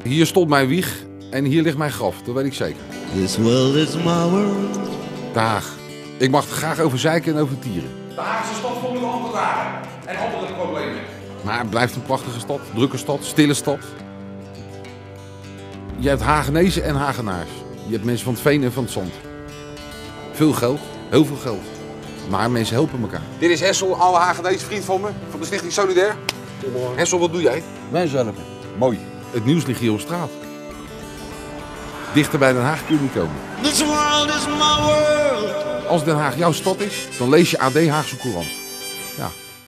Hier stond mijn wieg en hier ligt mijn graf, dat weet ik zeker. This world is my world. De Haag. Ik mag er graag over zeiken en over tieren. De Haagse stad vol met ambtenaren en andere problemen. Maar het blijft een prachtige stad, drukke stad, stille stad. Je hebt Hagenezen en Hagenaars. Je hebt mensen van het veen en van het zand. Veel geld, heel veel geld. Maar mensen helpen elkaar. Dit is Hessel, oude Hagenees, vriend van me, van de Stichting Solidair. Hessel, wat doe jij? Mensen helpen. Mooi. Het nieuws ligt hier op straat. Dichter bij Den Haag kun je niet komen. This world is my world. Als Den Haag jouw stad is, dan lees je AD Haagse Courant.